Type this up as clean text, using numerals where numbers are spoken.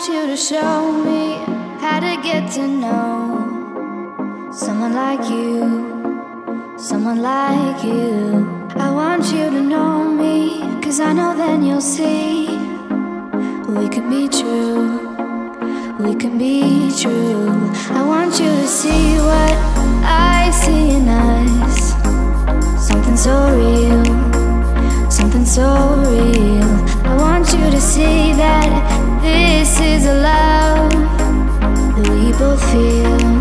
want you to show me how to get to know someone like you, someone like you. I want you to know me, 'cause I know then you'll see we could be true, we can be true. I want you to see what I see in us, something so real, something so real. I want you to see that this is a love that we both feel.